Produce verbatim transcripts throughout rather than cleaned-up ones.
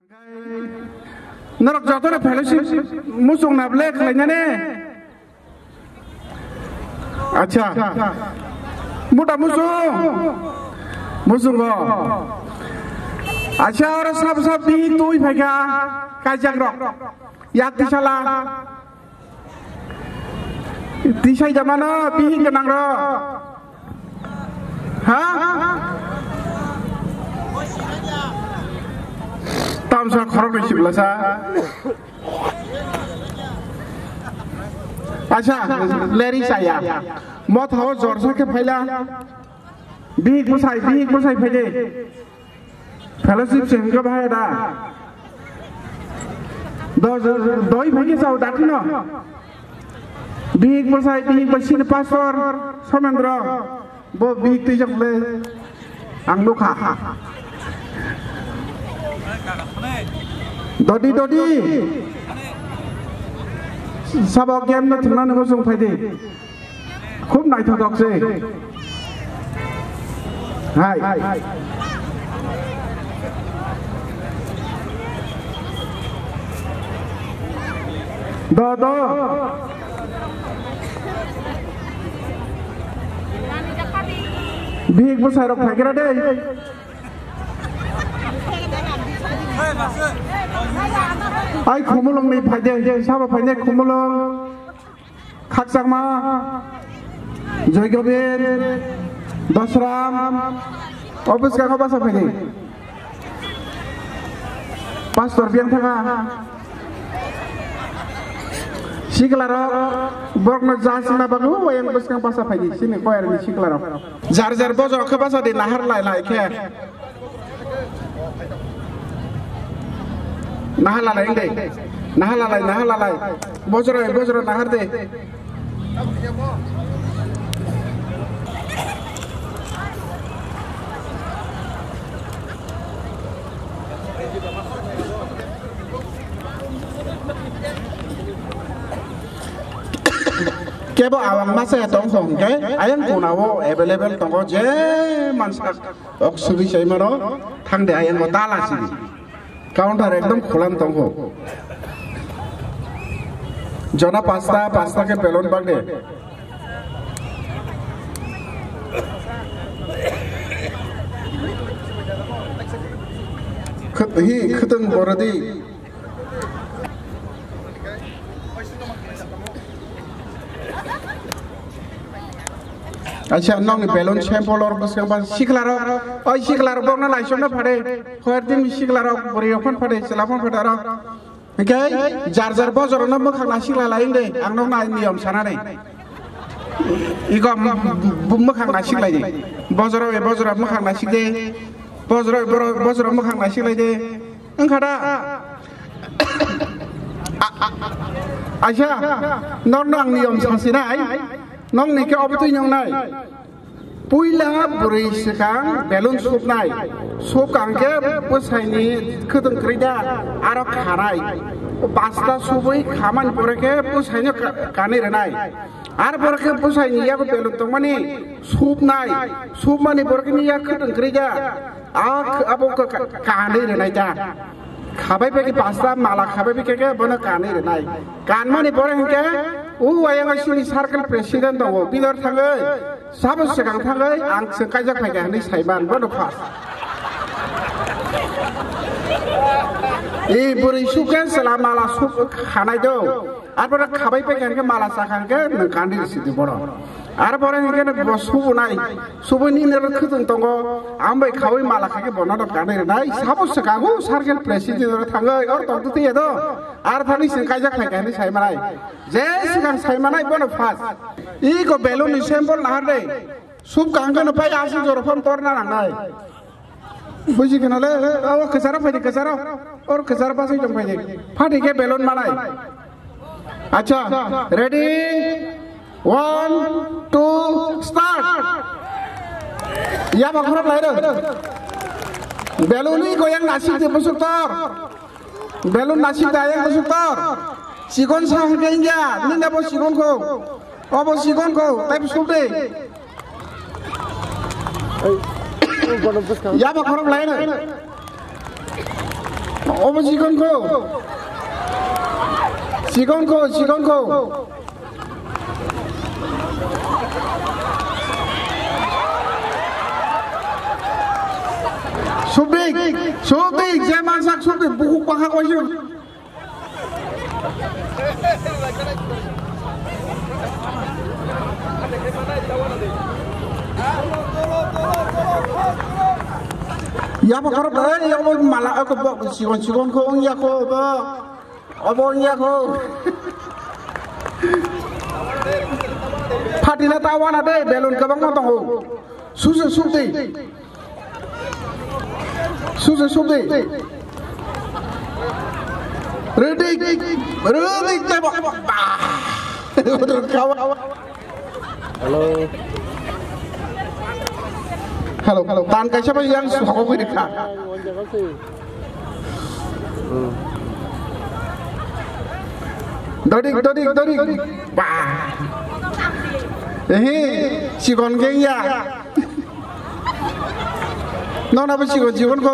Narok jatuh na fellowship musung na black lainnya ne. Acha, muda musung, musung go. Acha orang sab-sab di tu ibaga kajak rok, yak di salah. Di saya zaman na bihin kenang rok, ha? Tamsa khorok ni sibla sa. Acha, leri saya. Mot hawa jor sa ke phaila. Big busai, big busai phaile. Fellowship sing ka bhai da. Do doi phaile sau dati no. Big busai, big basin pastor Somendra. Bo big ti jak le. Ang lukha. Dodi dodi, sabak game na thuna na musung phaide, khub nai thadok se, hai, do do, big besar rok phagira de. Ai khumulong ni phaide saba phaide khumulong khaksangma joygobir dasram office ka basa phaide pastor biang thanga siklaro borno jasna bagu wayang buskang basa phaide sini koyar ni siklaro jar jar bojo kha basa de nahar lai lai khe nahalalai inde nahalalai nahalalai bojro bojro nahar de kebo awang masa tong song ke ayang kunawo available tong je mansak oksuri sai maro thang de ayang tala si counter एकदम खुलाम तंगो जना pasta pasta के पेलोन बागदे खत ही खतंग बोरदी अच्छा नौंग बेलून चैंपल और बस के बाद शिकलारो और शिकलारो बोलना लाइसों ना पड़े हर दिन शिकलारो बरियोफन पड़े चलाफन पड़े रो क्या जार जार बाजार ना मखा नाशिकला लाइंदे आंनो ना नियम साना नहीं इको मखा नाशिकला दे बाजारो ये बाजारो मखा नाशिकदे बाजारो बाजारो मखा नाशिकला दे अंखाड़ा अच्छा नौ नौ नियम सासिना nong ni ke obetu nyong nai puila buri sekang belun sup nai sup kang ke pusai ni khuteng krida aro kharai pasta subui khaman pore ke pusai ni kani renai ar pore ke pusai ni ya ko belun tong mani sup nai sup mani pore ke ni ya khuteng krida ak abo kani renai ja khabai pe ki pasta mala khabai pe ke bona kani renai kan mani pore ke Oh, ayang asli circle presiden tahu, bidar thangai, sahabat sekarang thangai, ang sekajak pakai ni saiban, bodoh pas. Eh, beri suka selama la suka khana itu, apa khabai pakai ke malas akan ke nengkandi di situ bodoh. Ada orang yang kena subuh nai, subuh ni nera kutung tunggu, ambil khabai malas ke bodoh nengkandi nai, sahabat sekarang circle presiden thangai, orang tunggu tu ya tu, ada thani sekajak pakai ni saiban nai. Jadi sekarang saya mana ibu nafas, ini kok belum disempol nahar deh, sup kangkang apa ya asal jorofan torna nangai, buji kenal le, awak kesara pasti kesara, or kesara pasti jom pasti, pasti ke belum mana, acha, ready, one, two, start, ya bakhurap lahir, belum ini kau yang nasi di pusuktor, belum nasi dayang pusuktor. Sikon sang kenja, ni nabo sikon ko, obo sikon ko, tapi sude. Ya bakhurap lain. 어머 지건코 지건코 지건코 소빅 소빅 제만삭 소빅 부국방 하고 있어 ya bakar ba ya mo mala ko ba sigon sigon ko nya ko ba abo nya ko phatina tawana de belun ka bang tong suje suje suje suje ready ready ta ba hello Hello, hello. Tan kai siapa yang suka kopi dekat? Dodik, dodik, dodik. Bah. Eh, si kon geng ya. Nona apa si kon si kon ko?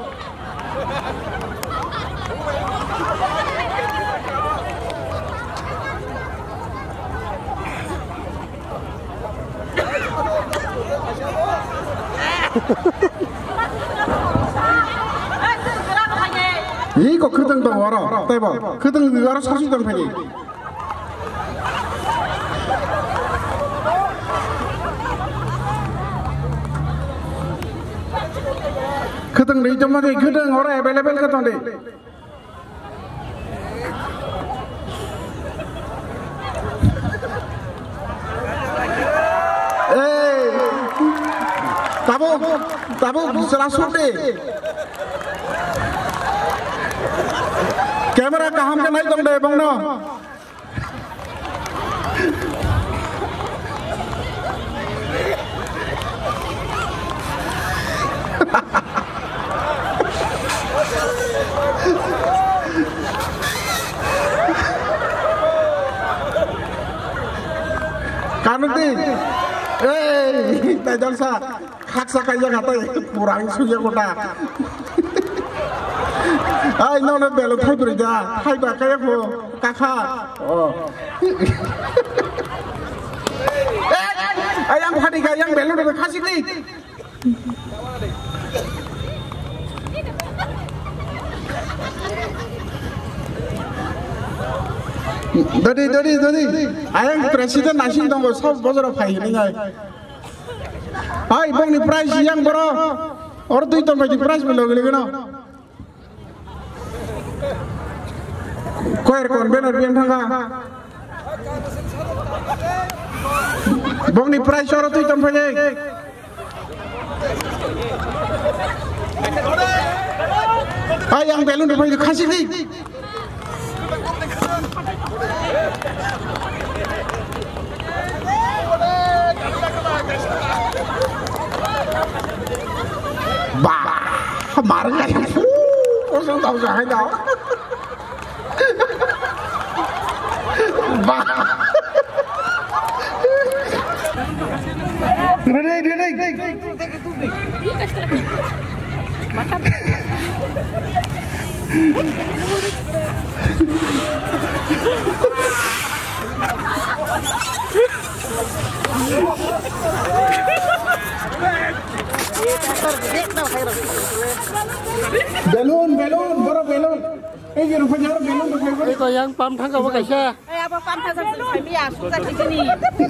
이거 그등 더 와라 대박 그등 그거로 사주던 편이 그등 리점마디 그등 오래 에벨레벨 같던데 에이 tabu tabu langsung deh kamera kaham kan naik dong deh bang no kanti eh tajam sa haksa kaya kata kurang suya kota ay no no belo thai berja thai ba kaya ko kakha oh eh ayang phadi ka yang belo de khasik ni dadi dadi dadi ayang presiden nasi dong sob bojor phai ni ngai ay bong ni price yang bro or tu to mai price melo gele no koer kon benar biang thanga bong ni price or tu to phai ay yang belun de phai khasi ni bà mở ngay có số tàu dài đó bà đưa đây đưa đây Belon, belon, boro belon. Eh, jangan punya belon tu belon. Itu yang pam thang kau pakai saya. Eh, apa pam thang kau pakai dia? Suka di sini.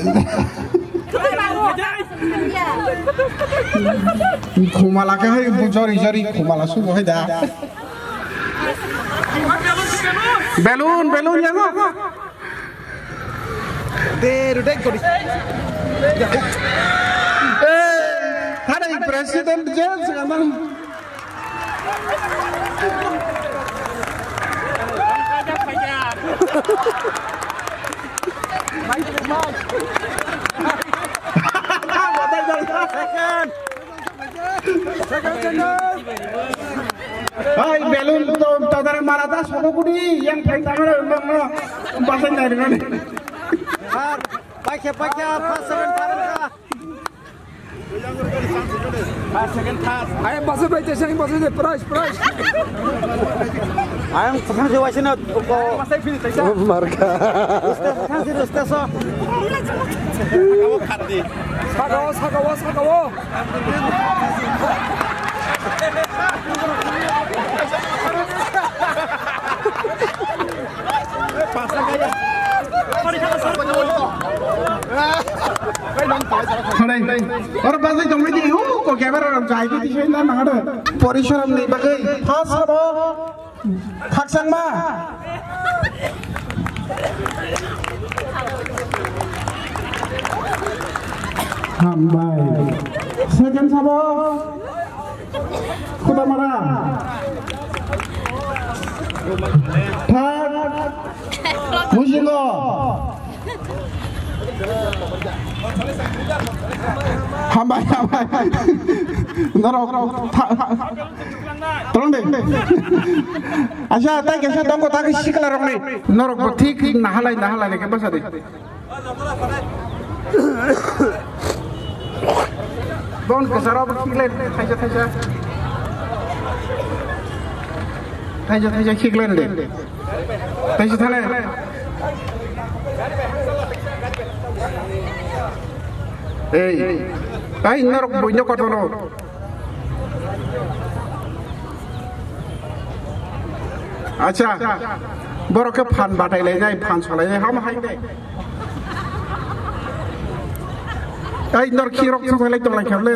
Kumala ke hai bujori jori kumala subuh hai dah. Belon, belon yang apa? Deru dek kau. Eh, ada presiden jen sekarang. Hai belum tu tadaran marata sono kudi yang kain tamara undang no pasen dari mana? Har, pakai pakai pasaran paran ka. Ayam pasir baik tesang pasir deh price price. Ayam Sanjoy wajib nak. Oh marga. Sanjoy ustaz so. Kamu khati. Sakawo sakawo sakawo. Pasang aja. Đây, orang pasti dong ini, oh, kok kamera orang cai itu sih nggak ada. Porisaram nih bagai, pas apa, paksang mah. Hambai, second sabo, kuda marah. Third, musingo. Hambai hambai, naro, tolong deh. Asya, tak asya dong kau tak isi kelarong nih. Naro kau tik nahalai nahalai nih kebasa deh. Don kesarau berkiklen, taja taja, taja taja kiklen deh. Taja thale. Hey, ay narok bunyo ko tono. Acha, borok ke phan batai le nyai phan solai nyai ham hai de. Ay nar khirok solai tong lai khale.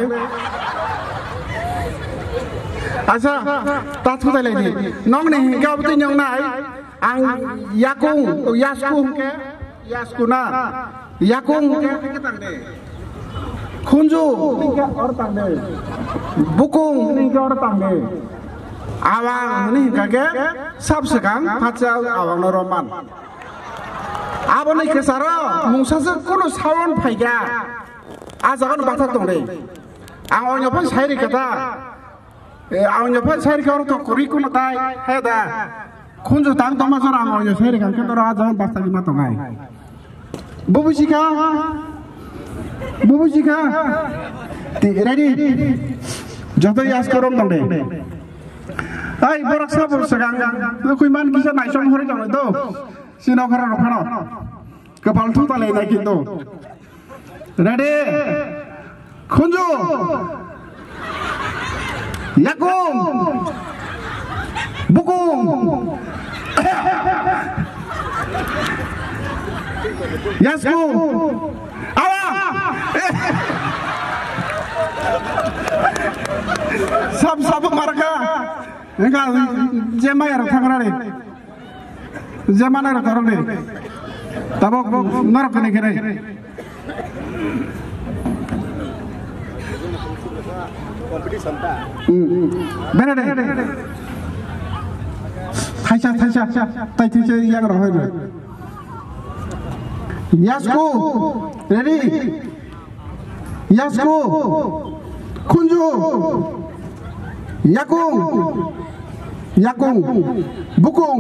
Acha, ta thu tai le ni. Nong ni ga bu nyong nai ang yakung yaskung ke yaskuna yakung ke ketang de. Kunju, orang deh, bukung, orang tangde, awang nih kagak, sab sekarang pacar awang noroman, abang nih kesara, mungsasa kuno sawan payga, ajakan batat dong deh, awang nyopan saya kata, awang nyopan saya kalau tuh kurikulum tay, heda, kunju tang tong masuk awang nyopan saya kan kita ajakan batat lima tongai, bubu jika Bubu jika, ready, jatuh ya sekarang dong deh. Ay, borak sabur sekarang, lu kuiman kisah naik song hari jangan itu, sino karena rokano, kepala tuh tali naik itu. Ready, kunju, yakung, bukung, yasku. Sab sab marga, enggak jema ya orang orang ni, jema na orang ni, tabok narak ni kene. Benar deh, Thaisa Thaisa, Thai Thaisa yang roh itu. Yasku, ready? Yasku, kunju, yakung, yakung, bukung,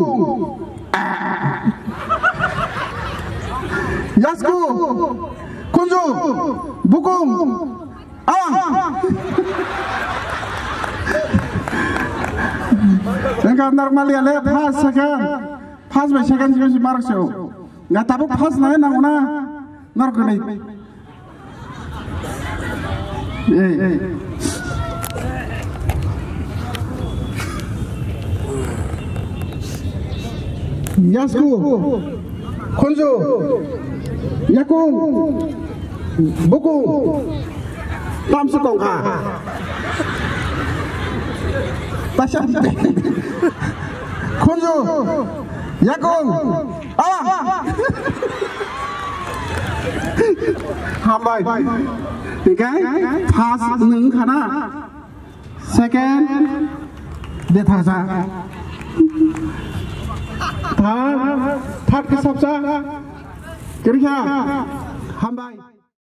yasku, kunju, bukung, ah, enggak normal ya le, pas sekarang, pas sekarang juga mark show. Nggak tahu pas naik nanguna narko nih. Eh, yasku, kunju, yakung, buku, tam sekongka, tasya, kunju, yakung, ah, hambai, tiga, pas neng kana, second, detasa, third, third kesapsa, kira hambai.